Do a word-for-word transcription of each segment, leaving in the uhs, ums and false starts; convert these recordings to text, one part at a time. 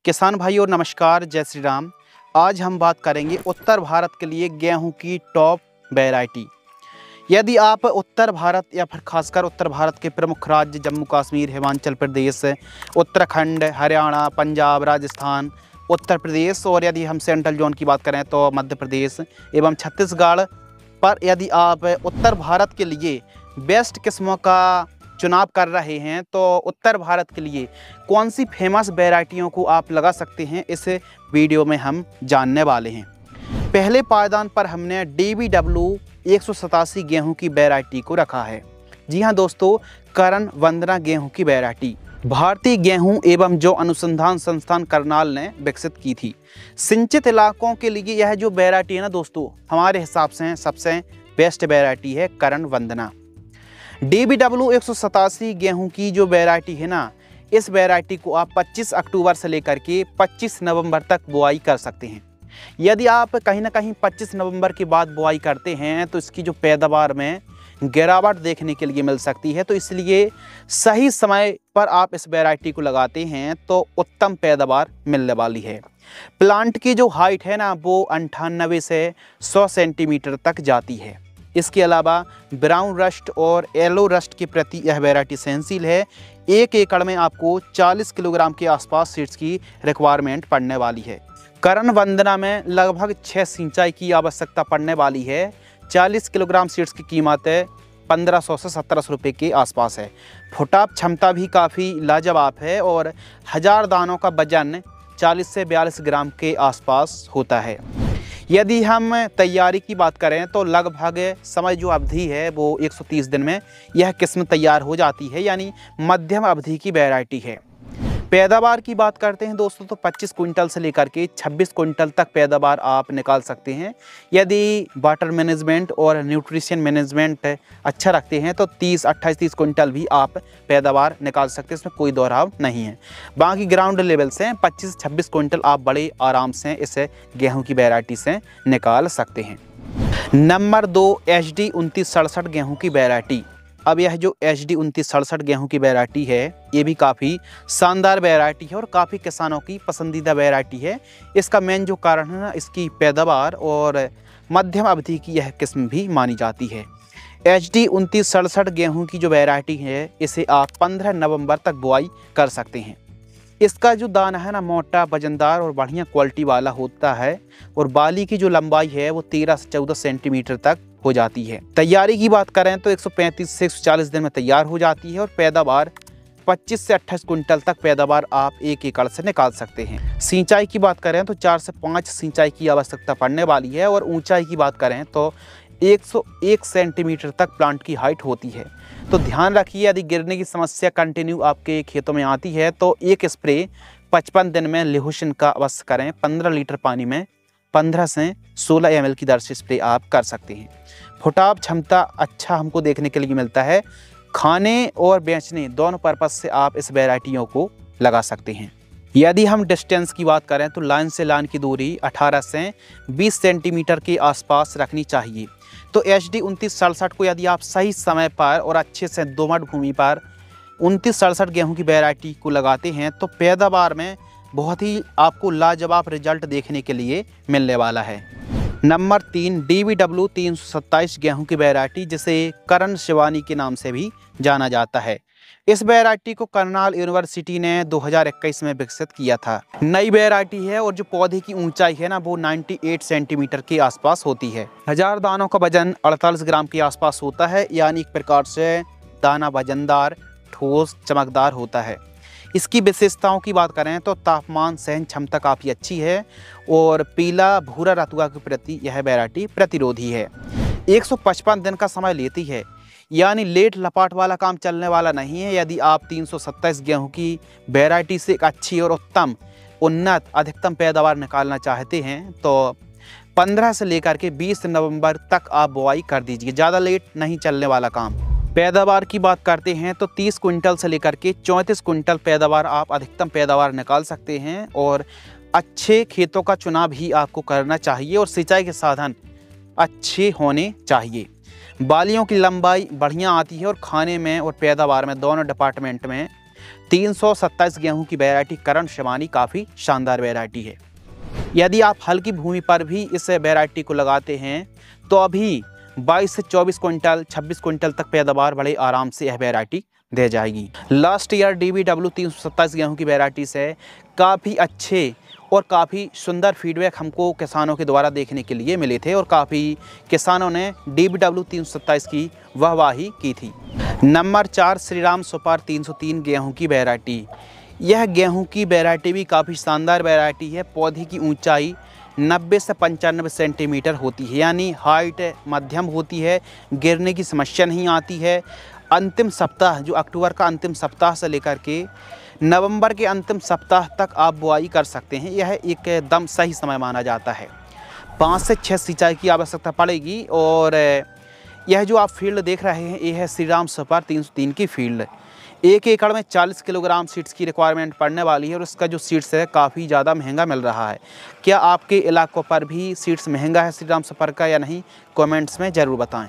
किसान भाइयों नमस्कार, जय श्री राम। आज हम बात करेंगे उत्तर भारत के लिए गेहूं की टॉप वैरायटी। यदि आप उत्तर भारत या फिर खासकर उत्तर भारत के प्रमुख राज्य जम्मू कश्मीर, हिमाचल प्रदेश, उत्तराखंड, हरियाणा, पंजाब, राजस्थान, उत्तर प्रदेश और यदि हम सेंट्रल जोन की बात करें तो मध्य प्रदेश एवं छत्तीसगढ़ पर यदि आप उत्तर भारत के लिए बेस्ट किस्मों का चुनाव कर रहे हैं तो उत्तर भारत के लिए कौन सी फेमस वैरायटियों को आप लगा सकते हैं, इस वीडियो में हम जानने वाले हैं। पहले पायदान पर हमने डी बी डब्ल्यू एक सौ सतासी गेहूँ की वैरायटी को रखा है। जी हाँ दोस्तों, करण वंदना गेहूँ की वैरायटी भारतीय गेहूं एवं जौ अनुसंधान संस्थान करनाल ने विकसित की थी। सिंचित इलाकों के लिए यह जो वैरायटी है ना दोस्तों, हमारे हिसाब से सबसे बेस्ट वैरायटी है Karan Vandana. D B W एक सौ सतासी गेहूँ की जो वैरायटी है ना, इस वैरायटी को आप पच्चीस अक्टूबर से लेकर के पच्चीस नवंबर तक बुआई कर सकते हैं। यदि आप कहीं ना कहीं पच्चीस नवंबर के बाद बुआई करते हैं तो इसकी जो पैदावार में गिरावट देखने के लिए मिल सकती है, तो इसलिए सही समय पर आप इस वैरायटी को लगाते हैं तो उत्तम पैदावार मिलने वाली है। प्लांट की जो हाइट है ना, वो अंठानवे से सौ सेंटीमीटर तक जाती है। इसके अलावा ब्राउन रस्ट और येलो रस्ट के प्रति यह वैरायटी सहनशील है। एक एकड़ में आपको चालीस किलोग्राम के आसपास सीड्स की रिक्वायरमेंट पड़ने वाली है। करण वंदना में लगभग छः सिंचाई की आवश्यकता पड़ने वाली है। चालीस किलोग्राम सीड्स की कीमत पंद्रह सौ से सत्रह सौ रुपये के आसपास है। फुटाव क्षमता भी काफ़ी लाजवाब है और हज़ार दानों का वजन चालीस से बयालीस ग्राम के आसपास होता है। यदि हम तैयारी की बात करें तो लगभग समय जो अवधि है वो एक सौ तीस दिन में यह किस्म तैयार हो जाती है, यानी मध्यम अवधि की वैरायटी है। पैदावार की बात करते हैं दोस्तों तो पच्चीस कुंटल से लेकर के छब्बीस कुंटल तक पैदावार आप निकाल सकते हैं। यदि वाटर मैनेजमेंट और न्यूट्रिशन मैनेजमेंट अच्छा रखते हैं तो तीस अट्ठाईस तीस कुंटल भी आप पैदावार निकाल सकते हैं, इसमें कोई दोहराव नहीं है। बाकी ग्राउंड लेवल से पच्चीस छब्बीस कुंटल आप बड़े आराम से इस गेहूँ की वैरायटी से निकाल सकते हैं। नंबर दो, एच डी उनतीस सड़सठ गेहूँ की वैरायटी। अब यह जो एच डी उनतीस सड़सठ गेहूँ की वैरायटी है, ये भी काफ़ी शानदार वैरायटी है और काफ़ी किसानों की पसंदीदा वैरायटी है। इसका मेन जो कारण है ना, इसकी पैदावार और मध्यम अवधि की यह किस्म भी मानी जाती है। एच डी उनतीस सड़सठ गेहूँ की जो वैरायटी है, इसे आप पंद्रह नवंबर तक बुआई कर सकते हैं। इसका जो दाना है ना, मोटा, वजनदार और बढ़िया क्वालिटी वाला होता है और बाली की जो लंबाई है वो तेरह से चौदह सेंटीमीटर तक हो जाती है। तैयारी की बात करें तो एक सौ पैंतीस से एक सौ चालीस दिन में तैयार हो जाती है और पैदावार पच्चीस से अट्ठाईस कुंटल तक पैदावार आप एक एकड़ से निकाल सकते हैं। सिंचाई की बात करें तो चार से पाँच सिंचाई की आवश्यकता पड़ने वाली है और ऊंचाई की बात करें तो एक सौ एक सेंटीमीटर तक प्लांट की हाइट होती है। तो ध्यान रखिए, यदि गिरने की समस्या कंटिन्यू आपके खेतों में आती है तो एक स्प्रे पचपन दिन में लिहुसिन का अवश्य करें। पंद्रह लीटर पानी में पंद्रह से सोलह एम एल की दर से स्प्रे आप कर सकते हैं। फुटाव क्षमता अच्छा हमको देखने के लिए मिलता है। खाने और बेचने दोनों पर्पज से आप इस वैरायटियों को लगा सकते हैं। यदि हम डिस्टेंस की बात करें तो लाइन से लाइन की दूरी अठारह से बीस सेंटीमीटर के आसपास रखनी चाहिए। तो एच डी उनतीस सड़सठ को यदि आप सही समय पर और अच्छे से दोमट भूमि पर उनतीस सड़सठ गेहूँ की वैरायटी को लगाते हैं तो पैदावार में बहुत ही आपको लाजवाब रिजल्ट देखने के लिए मिलने वाला है। नंबर तीन, डी बी डब्ल्यू तीन सौ सत्ताईस गेहूँ की वैरायटी, जिसे करण शिवानी के नाम से भी जाना जाता है। इस वैरायटी को करनाल यूनिवर्सिटी ने दो हज़ार इक्कीस में विकसित किया था। नई वैरायटी है और जो पौधे की ऊंचाई है ना, वो अट्ठानवे सेंटीमीटर के आसपास होती है। हजार दानों का वजन अड़तालीस ग्राम के आसपास होता है, यानी एक प्रकार से दाना वजनदार, ठोस, चमकदार होता है। इसकी विशेषताओं की बात करें तो तापमान सहन क्षमता काफ़ी अच्छी है और पीला भूरा रतुआ के प्रति यह वैरायटी प्रतिरोधी है। एक सौ पचपन दिन का समय लेती है, यानी लेट लपाट वाला काम चलने वाला नहीं है। यदि आप तीन सौ सत्ताईस गेहूँ की वैरायटी से एक अच्छी और उत्तम उन्नत अधिकतम पैदावार निकालना चाहते हैं तो पंद्रह से लेकर के बीस नवंबर तक आप बुआई कर दीजिए। ज़्यादा लेट नहीं चलने वाला काम। पैदावार की बात करते हैं तो तीस कुंटल से लेकर के चौंतीस कुंटल पैदावार आप अधिकतम पैदावार निकाल सकते हैं और अच्छे खेतों का चुनाव भी आपको करना चाहिए और सिंचाई के साधन अच्छे होने चाहिए। बालियों की लंबाई बढ़िया आती है और खाने में और पैदावार में दोनों डिपार्टमेंट में तीन सौ सत्ताईस गेहूं की वैरायटी करण शिवानी काफ़ी शानदार वैरायटी है। यदि आप हल्की भूमि पर भी इस वैरायटी को लगाते हैं तो अभी बाईस से चौबीस क्विंटल छब्बीस क्विंटल तक पैदावार बड़े आराम से यह वैरायटी दे जाएगी। Last year D B W तीन सौ सत्ताईस गेहूँ की वैरायटी से काफ़ी अच्छे और काफ़ी सुंदर फीडबैक हमको किसानों के द्वारा देखने के लिए मिले थे और काफ़ी किसानों ने डी बी डब्ल्यू तीन सौ सत्ताईस की वाहवाही की थी। नंबर चार श्रीराम सुपर तीन सौ तीन गेहूँ की वैरायटी। यह गेहूं की वैरायटी भी काफ़ी शानदार वैरायटी है। पौधे की ऊंचाई नब्बे से पंचानवे सेंटीमीटर होती है, यानी हाइट मध्यम होती है, गिरने की समस्या नहीं आती है। अंतिम सप्ताह जो अक्टूबर का अंतिम सप्ताह से लेकर के नवंबर के अंतिम सप्ताह तक आप बुआई कर सकते हैं। यह एकदम सही समय माना जाता है। पाँच से छः सिंचाई की आवश्यकता पड़ेगी और यह जो आप फील्ड देख रहे हैं यह है श्रीराम सुपर तीन सौ तीन की फील्ड। एक एकड़ में चालीस किलोग्राम सीड्स की रिक्वायरमेंट पड़ने वाली है और इसका जो सीड्स है काफ़ी ज़्यादा महंगा मिल रहा है। क्या आपके इलाकों पर भी सीड्स महंगा है श्रीराम सुपर का या नहीं, कमेंट्स में ज़रूर बताएं।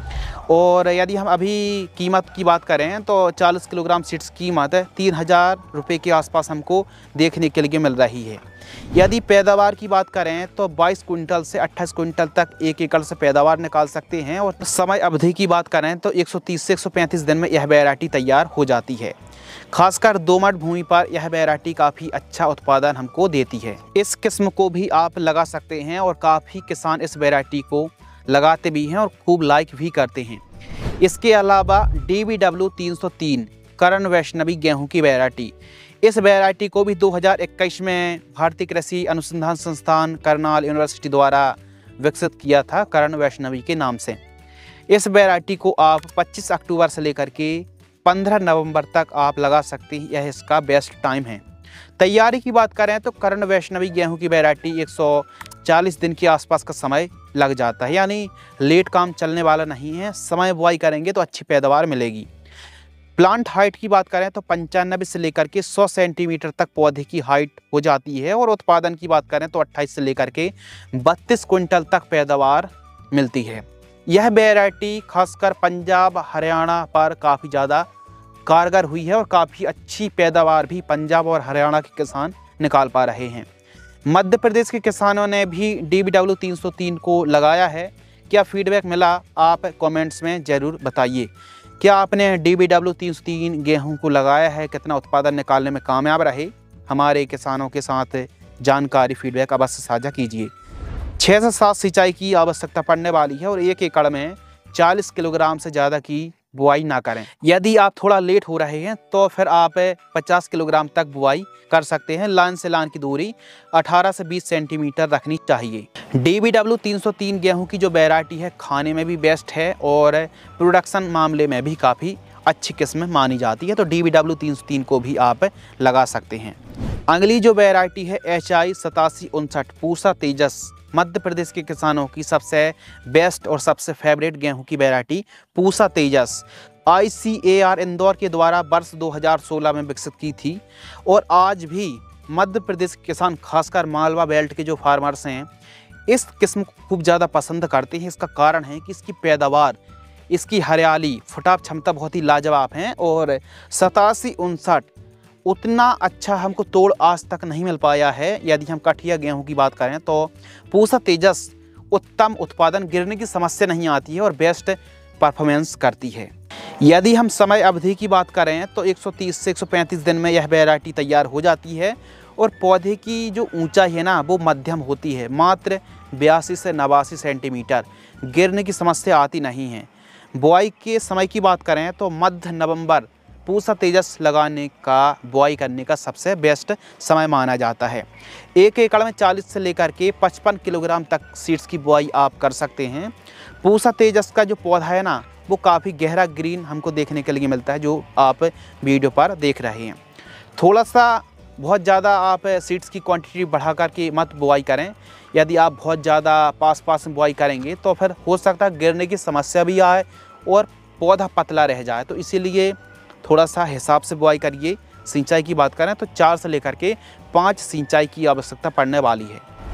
और यदि हम अभी कीमत की बात करें तो चालीस किलोग्राम सीड्स की कीमत तीन हज़ार रुपये के आसपास हमको देखने के लिए मिल रही है। यदि पैदावार की बात करें तो बाईस कुंटल से अट्ठाईस कुंटल तक एक एकड़ से पैदावार निकाल सकते हैं और समय अवधि की बात करें तो एक सौ तीस से एक सौ पैंतीस दिन में यह वैरायटी तैयार हो जाती है। खासकर दोमट भूमि पर यह वैरायटी काफ़ी अच्छा उत्पादन हमको देती है। इस किस्म को भी आप लगा सकते हैं और काफ़ी किसान इस वैरायटी को लगाते भी हैं और खूब लाइक भी करते हैं। इसके अलावा डी बी डब्ल्यू तीन सौ तीन करण वैष्णवी गेहूं की वैरायटी, इस वैरायटी को भी दो हज़ार इक्कीस में भारतीय कृषि अनुसंधान संस्थान करनाल यूनिवर्सिटी द्वारा विकसित किया था करण वैष्णवी के नाम से। इस वैरायटी को आप पच्चीस अक्टूबर से लेकर के पंद्रह नवंबर तक आप लगा सकते हैं, यह इसका बेस्ट टाइम है। तैयारी की बात करें तो करण वैष्णवी गेहूं की वैरायटी एक सौ चालीस दिन के आसपास का समय लग जाता है, यानी लेट काम चलने वाला नहीं है। समय बुआई करेंगे तो अच्छी पैदावार मिलेगी। प्लांट हाइट की बात करें तो पंचानवे से लेकर के सौ सेंटीमीटर तक पौधे की हाइट हो जाती है और उत्पादन की बात करें तो अट्ठाईस से लेकर के बत्तीस क्विंटल तक पैदावार मिलती है। यह वैरायटी खासकर पंजाब हरियाणा पर काफ़ी ज़्यादा कारगर हुई है और काफ़ी अच्छी पैदावार भी पंजाब और हरियाणा के किसान निकाल पा रहे हैं। मध्य प्रदेश के किसानों ने भी डी बी डब्ल्यू तीन सौ तीन को लगाया है। क्या फीडबैक मिला आप कमेंट्स में ज़रूर बताइए। क्या आपने डी बी डब्ल्यू तीन सौ तीन गेहूं को लगाया है, कितना उत्पादन निकालने में कामयाब रहे? हमारे किसानों के साथ जानकारी फीडबैक अवश्य साझा कीजिए। छः से सात सिंचाई की आवश्यकता पड़ने वाली है और एक एकड़ में चालीस किलोग्राम से ज़्यादा की बुआई ना करें। यदि आप थोड़ा लेट हो रहे हैं तो फिर आप पचास किलोग्राम तक बुआई कर सकते हैं। लाइन से लाइन की दूरी अठारह से बीस सेंटीमीटर रखनी चाहिए। डी बी डब्ल्यू तीन सौ तीन गेहूं की जो वैरायटी है खाने में भी बेस्ट है और प्रोडक्शन मामले में भी काफ़ी अच्छी किस्म मानी जाती है, तो डी बी डब्ल्यू तीन सौ तीन को भी आप लगा सकते हैं। अगली जो वैरायटी है एच आई सतासी उनसठ पूसा तेजस, मध्य प्रदेश के किसानों की सबसे बेस्ट और सबसे फेवरेट गेहूं की variety Pusa Tejas I C A R Indore के द्वारा वर्ष दो हज़ार सोलह में विकसित की थी और आज भी मध्य प्रदेश के किसान खासकर मालवा बेल्ट के जो फार्मर्स हैं इस किस्म को खूब ज़्यादा पसंद करते हैं। इसका कारण है कि इसकी पैदावार, इसकी हरियाली, फुटाव क्षमता बहुत ही लाजवाब हैं और सतासी उनसठ उतना अच्छा हमको तोड़ आज तक नहीं मिल पाया है। यदि हम कठिया गेहूं की बात करें तो पूसा तेजस उत्तम उत्पादन, गिरने की समस्या नहीं आती है और बेस्ट परफॉर्मेंस करती है। यदि हम समय अवधि की बात करें तो एक सौ तीस से एक सौ पैंतीस दिन में यह वैरायटी तैयार हो जाती है और पौधे की जो ऊंचाई है ना वो मध्यम होती है, मात्र बयासी से नवासी सेंटीमीटर, गिरने की समस्या आती नहीं है। बुआई के समय की बात करें तो मध्य नवंबर पूसा तेजस लगाने का, बुआई करने का सबसे बेस्ट समय माना जाता है। एक एकड़ में चालीस से लेकर के पचपन किलोग्राम तक सीड्स की बुआई आप कर सकते हैं। पूसा तेजस का जो पौधा है ना वो काफ़ी गहरा ग्रीन हमको देखने के लिए मिलता है, जो आप वीडियो पर देख रहे हैं। थोड़ा सा बहुत ज़्यादा आप सीड्स की क्वांटिटी बढ़ा कर के मत बुआई करें। यदि आप बहुत ज़्यादा पास पास में बुआई करेंगे तो फिर हो सकता है गिरने की समस्या भी आए और पौधा पतला रह जाए, तो इसीलिए थोड़ा सा हिसाब से बुआई करिए। सिंचाई की बात करें तो चार से लेकर के पाँच सिंचाई की आवश्यकता पड़ने वाली है।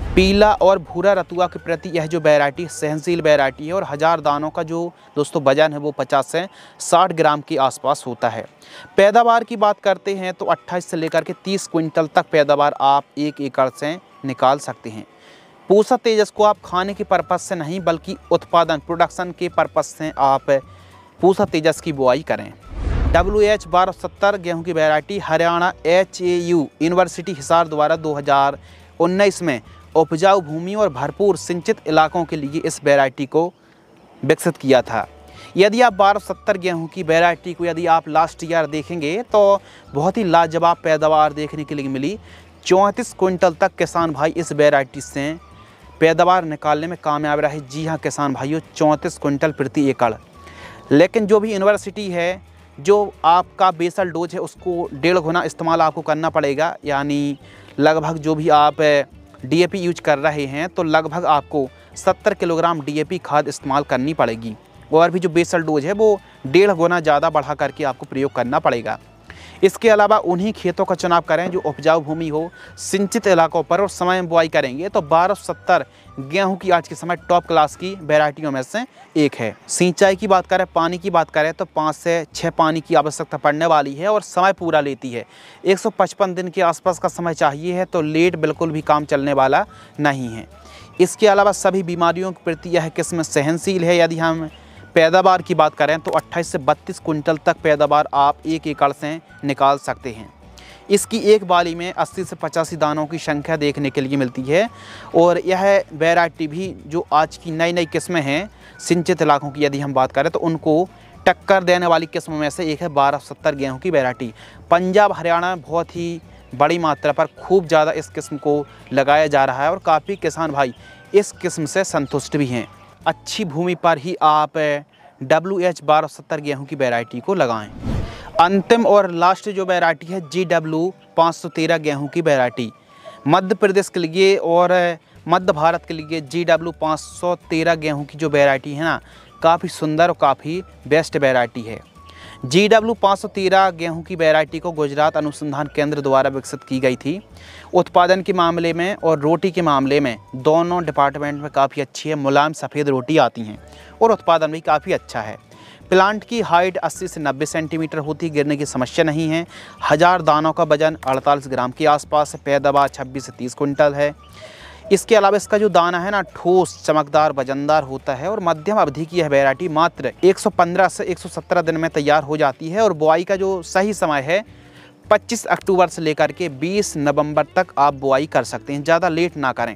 पीला और भूरा रतुआ के प्रति यह जो वैरायटी सहनशील वैरायटी है और हज़ार दानों का जो दोस्तों वजन है वो पचास से साठ ग्राम के आसपास होता है। पैदावार की बात करते हैं तो अट्ठाईस से लेकर के तीस क्विंटल तक पैदावार आप एक एकड़ से निकाल सकते हैं। पूसा तेजस को आप खाने के पर्पज़ से नहीं बल्कि उत्पादन प्रोडक्शन के पर्पज़ से आप पूसा तेजस की बुआई करें। डब्ल्यू एच बारह सत्तर गेहूँ की variety Haryana H A U university Hisar द्वारा दो हज़ार उन्नीस में उपजाऊ भूमि और भरपूर सिंचित इलाकों के लिए इस वैरायटी को विकसित किया था। यदि आप बारह सत्तर गेहूँ की वैरायटी को यदि आप लास्ट ईयर देखेंगे तो बहुत ही लाजवाब पैदावार देखने के लिए मिली। चौंतीस क्विंटल तक किसान भाई इस वैरायटी से पैदावार निकालने में कामयाब रहे। जी हाँ किसान भाइयों, चौंतीस क्विंटल प्रति एकड़। लेकिन जो भी यूनिवर्सिटी है, जो आपका बेसल डोज है उसको डेढ़ गुना इस्तेमाल आपको करना पड़ेगा। यानी लगभग जो भी आप डीएपी यूज कर रहे हैं तो लगभग आपको सत्तर किलोग्राम डीएपी खाद इस्तेमाल करनी पड़ेगी और भी जो बेसल डोज है वो डेढ़ गुना ज़्यादा बढ़ा करके आपको प्रयोग करना पड़ेगा। इसके अलावा उन्हीं खेतों का चुनाव करें जो उपजाऊ भूमि हो, सिंचित इलाकों पर और समय में बुआई करेंगे तो बारह सत्तर गेहूं की आज के समय टॉप क्लास की वैरायटियों में से एक है। सिंचाई की बात करें, पानी की बात करें तो पाँच से छः पानी की आवश्यकता पड़ने वाली है और समय पूरा लेती है। एक सौ पचपन दिन के आसपास का समय चाहिए है तो लेट बिल्कुल भी काम चलने वाला नहीं है। इसके अलावा सभी बीमारियों के प्रति यह किस्म सहनशील है। यदि हम पैदावार की बात करें तो अट्ठाईस से बत्तीस कुंटल तक पैदावार आप एक एकड़ से निकाल सकते हैं। इसकी एक बाली में अस्सी से पचासी दानों की संख्या देखने के लिए मिलती है और यह वैरायटी भी जो आज की नई नई किस्में हैं सिंचित इलाकों की यदि हम बात करें तो उनको टक्कर देने वाली किस्मों में से एक है बारह सत्तर गेहूँ की वैरायटी। पंजाब हरियाणा में बहुत ही बड़ी मात्रा पर खूब ज़्यादा इस किस्म को लगाया जा रहा है और काफ़ी किसान भाई इस किस्म से संतुष्ट भी हैं। अच्छी भूमि पर ही आप डब्ल्यू एच बारह सत्तर गेहूँ की वैरायटी को लगाएं। अंतिम और लास्ट जो वैरायटी है जी डब्ल्यू पाँच सौ तेरह गेहूँ की वैरायटी मध्य प्रदेश के लिए और मध्य भारत के लिए जी डब्ल्यू पाँच सौ तेरह गेहूँ की जो वैरायटी है ना, काफ़ी सुंदर और काफ़ी बेस्ट वैरायटी है। जी डब्ल्यू पाँच सौ तेरह गेहूँ की वैरायटी को गुजरात अनुसंधान केंद्र द्वारा विकसित की गई थी। उत्पादन के मामले में और रोटी के मामले में दोनों डिपार्टमेंट में काफ़ी अच्छी है। मुलायम सफ़ेद रोटी आती हैं और उत्पादन भी काफ़ी अच्छा है। प्लांट की हाइट अस्सी से नब्बे सेंटीमीटर होती है, गिरने की समस्या नहीं है। हज़ार दानों का वजन अड़तालीस ग्राम के आसपास है। पैदावार छब्बीस से तीस कुंटल है। इसके अलावा इसका जो दाना है ना, ठोस चमकदार वजनदार होता है और मध्यम अवधि की यह वैरायटी मात्र एक सौ पंद्रह से एक सौ सत्रह दिन में तैयार हो जाती है और बुआई का जो सही समय है पच्चीस अक्टूबर से लेकर के बीस नवंबर तक आप बुआई कर सकते हैं। ज़्यादा लेट ना करें।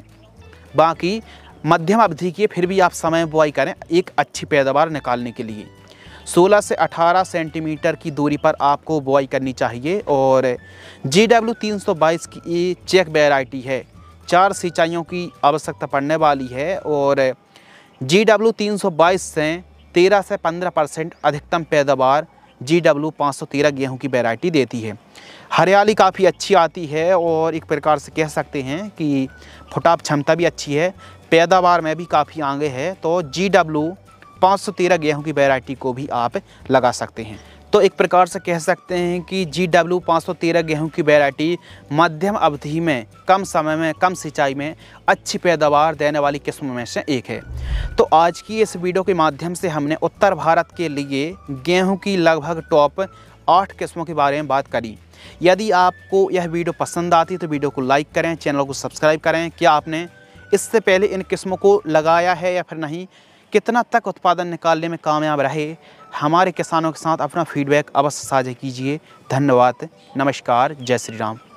बाकी मध्यम अवधि की फिर भी आप समय बुआई करें एक अच्छी पैदावार निकालने के लिए। सोलह से अठारह सेंटीमीटर की दूरी पर आपको बुआई करनी चाहिए। और जी डब्ल्यू तीन सौ बाईस की ये चेक वैरायटी है, चार सिंचाइयों की आवश्यकता पड़ने वाली है और जी डब्ल्यू तीन सौ बाईस से तेरह से पंद्रह परसेंट अधिकतम पैदावार जी डब्ल्यू पाँच सौ तेरह गेहूँ की वैरायटी देती है। हरियाली काफ़ी अच्छी आती है और एक प्रकार से कह सकते हैं कि फुटाव क्षमता भी अच्छी है, पैदावार में भी काफ़ी आगे है। तो जी डब्ल्यू पाँच सौ तेरह गेहूँ की वैरायटी को भी आप लगा सकते हैं। तो एक प्रकार से कह सकते हैं कि जी डब्ल्यू पाँच सौ तेरह गेहूँ की वैरायटी मध्यम अवधि में, कम समय में, कम सिंचाई में अच्छी पैदावार देने वाली किस्मों में से एक है। तो आज की इस वीडियो के माध्यम से हमने उत्तर भारत के लिए गेहूँ की लगभग टॉप आठ किस्मों के बारे में बात करी। यदि आपको यह वीडियो पसंद आती है तो वीडियो को लाइक करें, चैनल को सब्सक्राइब करें। क्या आपने इससे पहले इन किस्मों को लगाया है या फिर नहीं, कितना तक उत्पादन निकालने में कामयाब रहे, हमारे किसानों के साथ अपना फीडबैक अवश्य साझा कीजिए। धन्यवाद, नमस्कार, जय श्री राम।